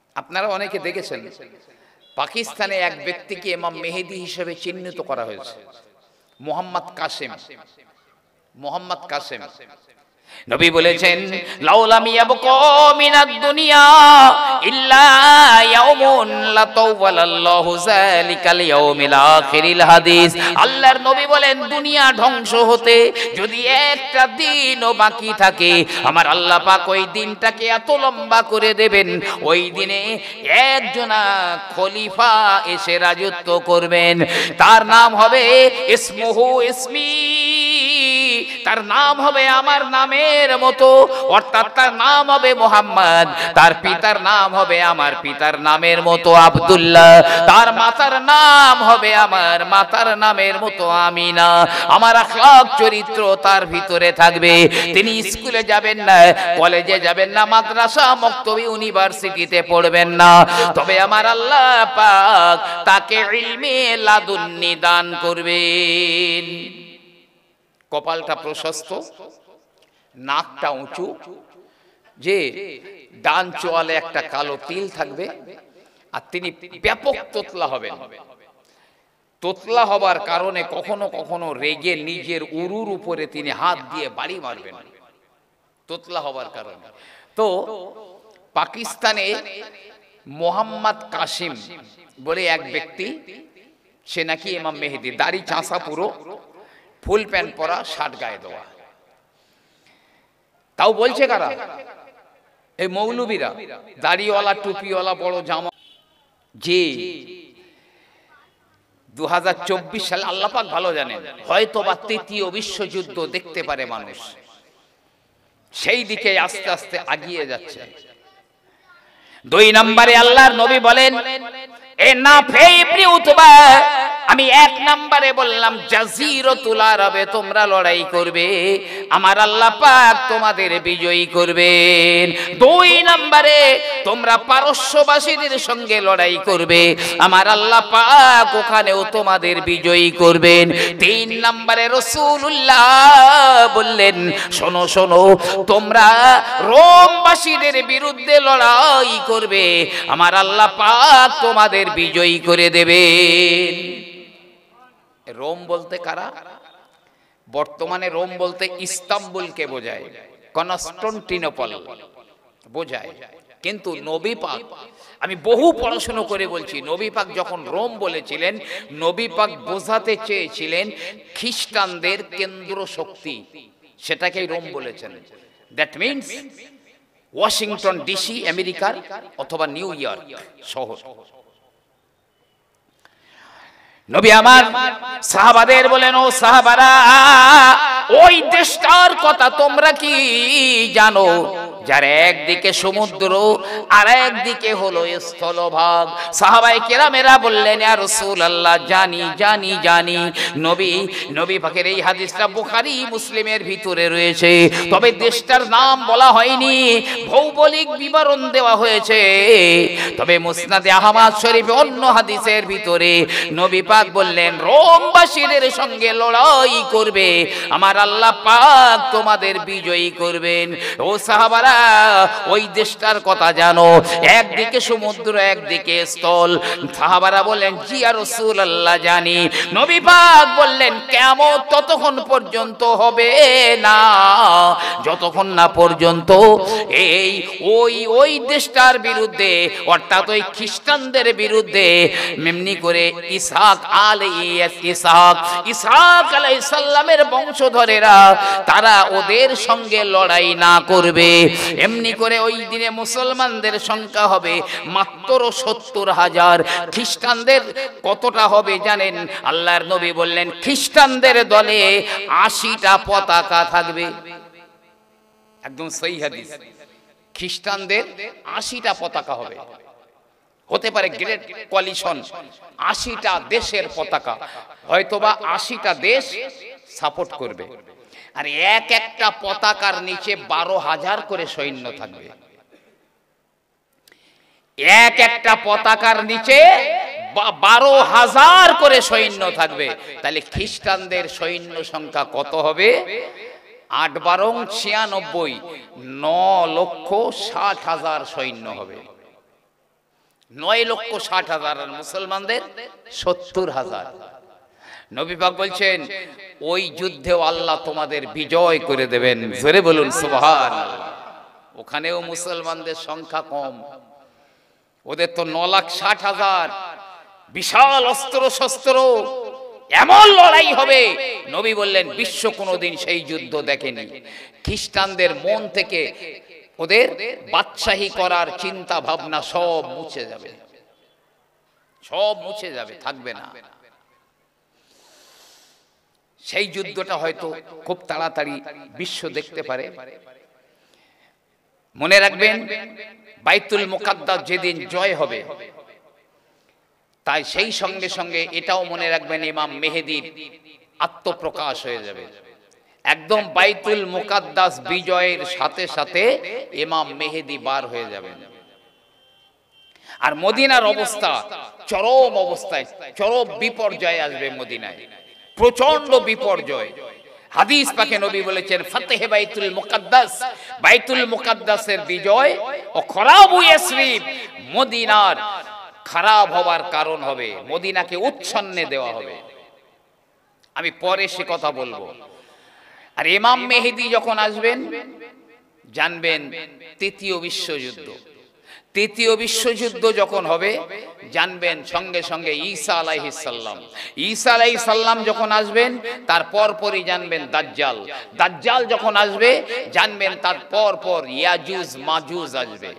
আপনারা অনেকে দেখেছেন পাকিস্তানে এক ব্যক্তিকে ইমাম মেহেদী হিসেবে চিহ্নিত করা হয়েছে, মোহাম্মদ কাসেম। মোহাম্মদ কাসেম নবী বলেছেন, লাউলাম ইয়াবকা মিনাদ দুনিয়া ইল্লা ইয়াউমুন লাতাওয়ালাল্লাহু যালিকাল ইয়াউমিল আখিরিল হাদিস। আল্লাহর নবী বলেন, দুনিয়া ধ্বংস হতে যদি একটা দিনও বাকি থাকে, আমার আল্লাহ পাক ওই দিনটাকে এত লম্বা করে দেবেন, ওই দিনে একজন খলিফা এসে রাজত্ব করবেন, তার নাম হবে ইসমুহু ইসমি, তার নাম হবে আমার নামের মতো, অর্থাৎ তার নাম হবে মুহাম্মদ, তার পিতার নাম হবে আমার পিতার নামের মতো আব্দুল্লাহ, তার মাতার নাম হবে আমার মাতার নামের মতো আমিনা। আমার আখলাক চরিত্র তার ভিতরে থাকবে। তিনি স্কুলে যাবেন না, কলেজে যাবেন না, মাদ্রাসা মক্তবি ইউনিভার্সিটিতে পড়বেন না, তবে আমার আল্লাহ পাক তাকে ইলমে লাদুন্নি দান করবেন। কপালটা প্রশস্ত, নাকটা উঁচু, যে ডান চোয়ালে একটা কালো তিল থাকবে, আর তিনি ব্যাপক তোতলা হবেন। তোতলা হবার কারণে কখনো কখনো রেগে নিজের উরুর উপরে তিনি হাত দিয়ে বাড়ি মারবেন, তোতলা হবার কারণে। তো পাকিস্তানে মোহাম্মদ কাসিম বলে এক ব্যক্তি, সে নাকি ইমাম মেহেদী, দাড়ি চাঁচা পুরো, ফুল প্যান্ট পরা, শার্ট গায়ে দেওয়া। তাও বলছে কারা? এই মৌলবীরা, দাড়িওয়ালা, টুপিওয়ালা, বড় জামা। যে 2024 সালে আল্লাহ পাক ভালো জানেন, হয়তো বা তৃতীয় বিশ্বযুদ্ধ দেখতে পারে মানুষ, সেই দিকে আস্তে আস্তে আগিয়ে যাচ্ছে। 2 নম্বরে আল্লাহর নবী বলেন, এ নাফে ইবনে উতবা, আমি 1 নম্বরে বললাম জাজিরাতুল আরবে তোমরা লড়াই করবে, আমার আল্লাহ পাক তোমাদের বিজয়ী করবেন। 2 নম্বরে তোমরা পারস্যবাসীদের সঙ্গে লড়াই করবে, আমার আল্লাহ পাক ওখানেও তোমাদের বিজয়ী করবেন। 3 নম্বরে রাসূলুল্লাহ বললেন, শোনো শোনো, তোমরা রোমবাসীদের বিরুদ্ধে লড়াই করবে, আমার আল্লাহ পাক তোমাদের বিজয়ী করে দেবেন। রোম বলতে কারা? বর্তমানে রোম বলতে ইস্তাম্বুলকে বোঝায়, কনস্টান্টিনোপল বোঝায়। কিন্তু নবী পাক, আমি বহু পড়াশোনা করে বলছি, নবী পাক যখন রোম বলেছিলেন, নবী পাক বোঝাতে চেয়েছিলেন খ্রিস্টানদের কেন্দ্র শক্তি, সেটাকেই রোম বলেছেন। দ্যাট মিনস ওয়াশিংটন ডিসি আমেরিকার, অথবা নিউ ইয়র্ক শহর। নবী আমার সাহাবাদের বলেন, ও সাহাবারা, ওই দেশটার কথা তোমরা কি জানো, যার একদিকে সমুদ্র আর একদিকে হলো স্থলভাগ? সাহাবায়ে কেরামেরা বললেন, ইয়া রাসূলুল্লাহ, জানি জানি জানি। নবী পাকের এই হাদিসটা বুখারী মুসলিমের ভিতরে রয়েছে, তবে দেশটার নাম বলা হয়নি, ভৌগোলিক বিবরণ দেওয়া হয়েছে। তবে মুসনাদে আহমদ শরীফে অন্য হাদিসের ভিতরে নবী পাক বললেন, রোমবাসীদের সঙ্গে লড়াই করবে, আমার আল্লাহ পাক তোমাদের বিজয়ী করবেন। ও সাহাবারা, ওই দেশটার কথা জানো, একদিকে সমুদ্র একদিকে স্থল। সাহাবারা বললেন, জি ইয়া রাসূলুল্লাহ, জানি। নবী পাক বললেন, কিয়ামত ততক্ষণ পর্যন্ত হবে না যতক্ষণ না পর্যন্ত এই ওই দেশটার বিরুদ্ধে, অর্থাৎ ওই খ্রিস্টানদের বিরুদ্ধে এমনি করে ইসহাক আলাইহিস সালামের বংশধরেরা তারা ওদের সঙ্গে লড়াই না করবে। এমনি করে ওই দিনে মুসলমানদের সংখ্যা হবে মাত্র 70,000। খ্রিস্টানদের কতটা হবে জানেন? আল্লাহর নবী বললেন, খ্রিস্টানদের দলে 80টা পতাকা থাকবে। একদম সহি হাদিস। খ্রিস্টানদের 80টা পতাকা হবে, হতে পারে গ্রেট কোয়ালিশন, 80টা দেশের পতাকা, হয়তোবা 80টা দেশ সাপোর্ট করবে। আর একটা পতাকার নিচে 12,000 করে সৈন্য থাকবে। একটা পতাকার নিচে 12,000 করে সৈন্য থাকবে। তাহলে খ্রিস্টানদের সৈন্য সংখ্যা কত হবে? 8 বারং 96, 9,60,000 সৈন্য হবে। 9,60,000 আর মুসলমানদের 70,000। নবী পাক বলছেন ওই যুদ্ধেও আল্লাহ তোমাদের বিজয় করে দেবেন, জোরে বলুন সুবহানাল্লাহ। ওখানেও মুসলমানদের সংখ্যা কম, ওদের তো 9,60,000, বিশাল অস্ত্র শস্ত্র, এমন লড়াই হবে। নবী বললেন বিশ্ব কোনোদিন সেই যুদ্ধ দেখেনি। খ্রিস্টানদের মন থেকে ওদের বাদশাহী করার চিন্তা ভাবনা সব মুছে যাবে, সব মুছে যাবে, থাকবে না। সেই যুদ্ধটা হয়তো খুব তাড়াতাড়ি বিশ্ব দেখতে পারে। মনে রাখবেন বাইতুল মুকাদ্দাস যেদিন জয় হবে, তাই সেই সঙ্গে সঙ্গে এটাও মনে রাখবেন ইমাম মেহেদীর আত্মপ্রকাশ হয়ে যাবে। একদম বাইতুল মুকাদ্দাস বিজয়ের সাথে সাথে ইমাম মেহেদী বার হয়ে যাবেন। আর মদিনার অবস্থা চরম অবস্থায়, চরম বিপর্যয় আসবে মদিনায়, প্রচন্ড বিপর্যয়। হাদিস পাকে নবী বলেছেন ফাতহে বাইতুল মুকাদ্দাস, বাইতুল মুকাদ্দাসের বিজয় ও খরাবু ইয়াসরিব, মদিনার খারাপ হবার কারণ হবে, মদিনাকে উচ্ছন্নে দেওয়া হবে। আমি পরে সে কথা বলবো। আর ইমাম মেহেদী যখন আসবেন জানবেন তৃতীয় বিশ্বযুদ্ধ, তৃতীয় বিশ্বযুদ্ধ যখন হবে জানবেন সঙ্গে সঙ্গে ঈসা আলাইহিস সালাম, ঈসা আলাইহিস সালাম যখন আসবেন তার পরপরই জানবেন দাজ্জাল, দাজ্জাল যখন আসবে জানবেন তার পরপর ইয়াজুজ মাজুজ আসবে।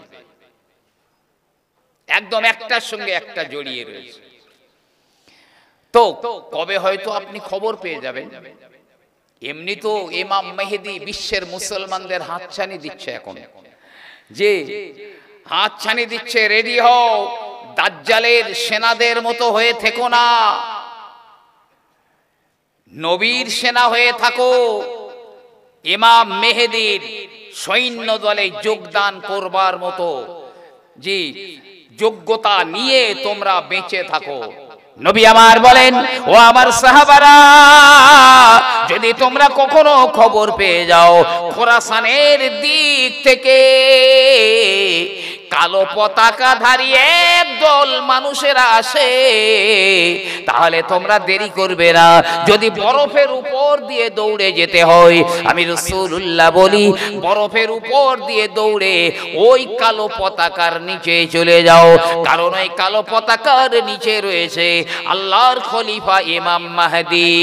একদম একটার সঙ্গে একটা জড়িয়ে রয়েছে। তো কবে হয়তো আপনি খবর পেয়ে যাবেন। এমনি তো ইমাম মেহেদী বিশ্বের মুসলমানদের হাতছানি দিচ্ছে, এখন যে হাতছানি দিচ্ছে, রেডি হও, দাজ্জালের সেনাদের মতো হয়ে থেকো না, নবীর সেনা হয়ে থাকো, ইমাম মেহেদীর সৈন্য দলে যোগদান করবার মতো জি যোগ্যতা নিয়ে তোমরা বেঁচে থাকো। নবী আমার বলেন ও আমার সাহাবারা, যদি তোমরা কখনো খবর পেয়ে যাও খোরাসানের দিক থেকে কালো পতাকাধারী একদল মানুষেরা আসে, তাহলে তোমরা দেরি করবে না। যদি বরফের উপর দিয়ে দৌড়ে যেতে হয়, আমি রাসূলুল্লাহ বলি বরফের উপর দিয়ে দৌড়ে ওই কালো পতাকার নিচে চলে যাও, কারণ ওই কালো পতাকার নিচে রয়েছে আল্লাহর খলিফা ইমাম মাহদী।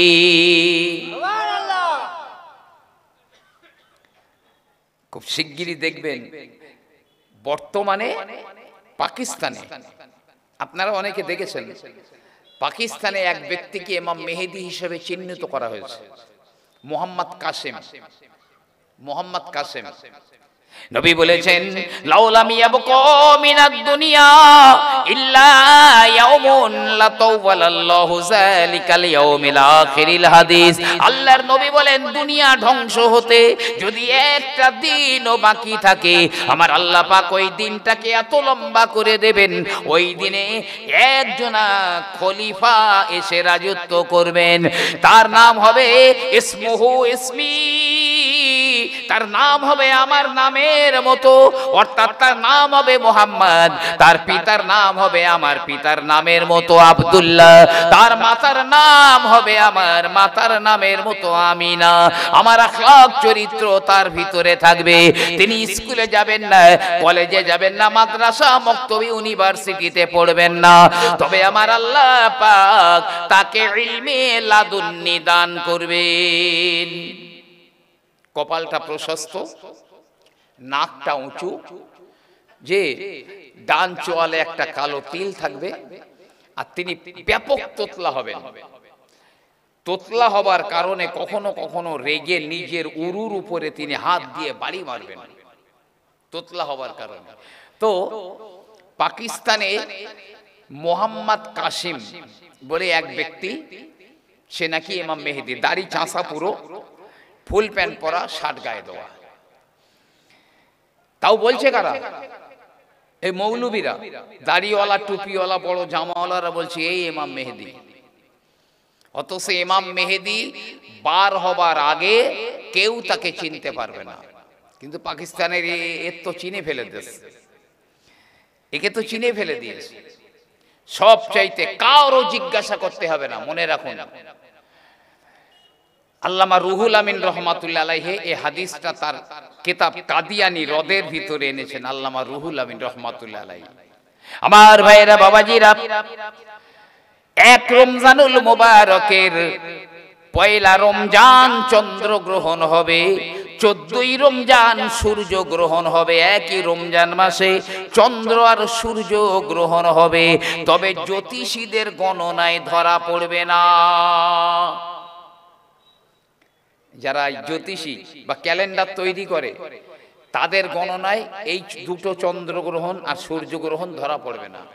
খুব শিগগিরই দেখবেন বর্তমানে পাকিস্তানে, আপনারা অনেকে দেখেছেন, পাকিস্তানে এক ব্যক্তিকে ইমাম মেহেদী হিসেবে চিহ্নিত করা হয়েছে, মোহাম্মদ কাসেম। মোহাম্মদ কাসেম নবী বলেছেন লাউলাম ইয়াবকা মিনাদ দুনিয়া ইল্লা ইয়াউমুন লাতাওয়ালাল্লাহু যালিকাল ইয়াউমিল আখিরিল হাদিস। আল্লাহর নবী বলেন দুনিয়া ধ্বংস হতে যদি একটা দিনও বাকি থাকে, আমার আল্লাহ পাক ওই দিনটাকে এত লম্বা করে দেবেন, ওই দিনে একজন খলিফা এসে রাজত্ব করবেন, তার নাম হবে ইসমুহু ইসমি, তার নাম হবে আমার নামের মতো, অর্থাৎ তার নাম হবে মুহাম্মদ, তার পিতার নাম হবে আমার পিতার নামের মতো আব্দুল্লাহ, তার মাতার নাম হবে আমার মাতার নামের মতো আমিনা। আমার আখলাক চরিত্র তার ভিতরে থাকবে। তিনি স্কুলে যাবেন না, কলেজে যাবেন না, মাদ্রাসা মক্তবি ইউনিভার্সিটিতে পড়বেন না, তবে আমার আল্লাহ পাক তাকে ইলমে লাদুন্নি দান করবেন। কপালটা প্রশস্ত, নাকটা উঁচু, যে ডান চোয়ালে একটা কালো তিল থাকবে, আর তিনি ব্যাপক তোতলা হবেন। তোতলা হবার কারণে কখনো কখনো রেগে নিজের উরুর উপরে তিনি হাত দিয়ে বাড়ি মারবেন, তোতলা হবার কারণে। তো পাকিস্তানে মোহাম্মদ কাসিম বলে এক ব্যক্তি, সে নাকি ইমাম মেহেদী, দাড়ি চাঁচা পুরো, ফুল প্যান্ট পরা, শার্ট গায়ে দেওয়া। তাও বলছে কারা? এই মৌলবীরা, দাড়িওয়ালা টুপিওয়ালা বড় জামাওয়ালারা বলছে এই ইমাম মেহেদী। অথচ ইমাম মেহেদী বার হবার আগে কেউ তাকে চিনতে পারবে না, কিন্তু পাকিস্তানের এর তো চিনে ফেলে দিয়েছে। একে তো চিনে ফেলে দিয়েছে। সব চাইতে কারো জিজ্ঞাসা করতে হবে না, মনে রাখুন। আল্লামা রুহুল আমিন রহমাতুল্লাহ আলাইহি এই হাদিসটা তার কিতাব কাদিয়ানি রদের ভিতরে এনেছেন, আল্লামা রুহুল আমিন রহমাতুল্লাহ আলাইহি। আমার ভাইয়েরা, বাবাজিরা, এক রমজানুল মুবারকের পয়লা রমজান চন্দ্রগ্রহণ হবে, 14ই রমজান সূর্য গ্রহণ হবে। একই রমজান মাসে চন্দ্র আর সূর্য গ্রহণ হবে, তবে জ্যোতিষীদের গণনায় ধরা পড়বে না। যারা জ্যোতিষী বা ক্যালেন্ডার তৈরি করে তাদের গণনায় এই দুটো চন্দ্রগ্রহণ আর সূর্যগ্রহণ ধরা পড়বে না।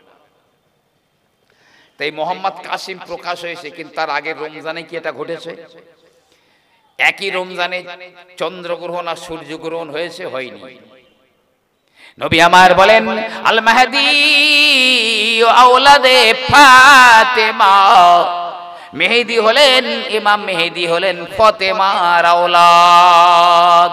তাই মোহাম্মদ কাসিম প্রকাশ হয়েছে, কিন্তু তার আগের রমজানে কি এটা ঘটেছে? একই রমজানে চন্দ্রগ্রহণ আর সূর্যগ্রহণ হয়েছে? হয়নি। নবী আমার বলেন, আল মাহদি আওলাদে ফাতেমা, মেহেদি হলেন, ইমাম মেহেদি হলেন ফাতেমার আওলাদ।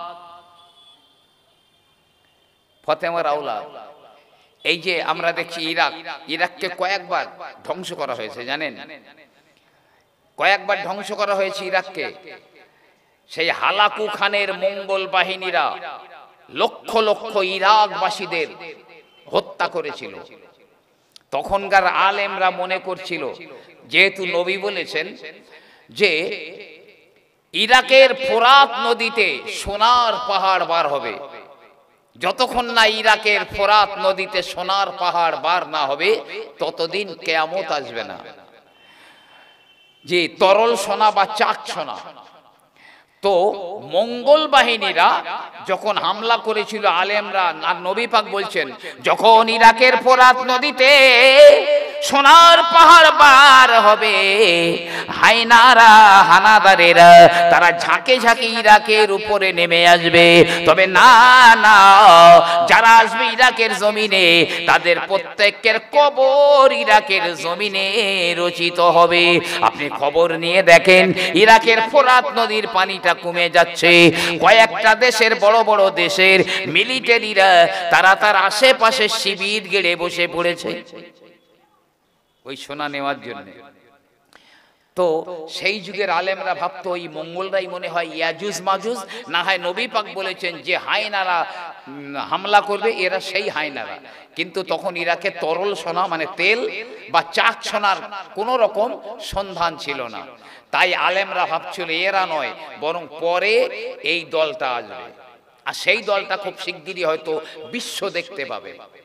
ফাতেমার আওলাদ। এই যে আমরা দেখছি ইরাককে কয়েকবার ধ্বংস করা হয়েছে, জানেন? কয়েকবার ধ্বংস করা হয়েছে ইরাককে। সেই হালাকু খানের মঙ্গল বাহিনীরা লক্ষ লক্ষ ইরাকবাসীদের হত্যা করেছিল। তখনকার আলেমরা মনে করছিল, যেহেতু নবী বলেছেন যে ইরাকের ফোরাত নদীতে সোনার পাহাড় বার হবে, যতক্ষণ না ইরাকের ফোরাত নদীতে সোনার পাহাড় বার না হবে ততদিন কিয়ামত আসবে না। যে তরল সোনা বা চাক সোনা। তো মঙ্গল বাহিনীরা যখন হামলা করেছিল, আলেমরা আর নবী পাক বলছেন, যখন ইরাকের ফোরাত নদীতে সোনার পাহাড় বার হবে, হায়নারা হানাদারেরা তারা ঝাঁকে ঝাঁকে ইরাকের উপরে নেমে আসবে। তবে না না, যারা আসবে ইরাকের জমিনে তাদের প্রত্যেকের কবর ইরাকের জমিনে রচিত হবে। আপনি খবর নিয়ে দেখেন, ইরাকের ফোরাত নদীর পানিটা কমে যাচ্ছে। কয়েকটা দেশের বড় বড় দেশের মিলিটারিরা তারা তার আশেপাশে শিবির গেড়ে বসে পড়েছে ওই সোনা নেওয়ার জন্য। তো সেই যুগের আলেমরা ভাবতো ওই মঙ্গলরাই মনে হয় ইয়াজুজ মাজুজ, না হয় নবী পাক বলেছেন যে হায়নারা হামলা করবে, এরা সেই হায়নারা। কিন্তু তখন ইরাকে তরল সোনা মানে তেল বা চাক সোনার কোন রকম সন্ধান ছিল না। তাই আলেমরা ভাবছিল এরা নয়, বরং পরে এই দলটা আসবে, আর সেই দলটা খুব শিগগিরই হয়তো বিশ্ব দেখতে পাবে।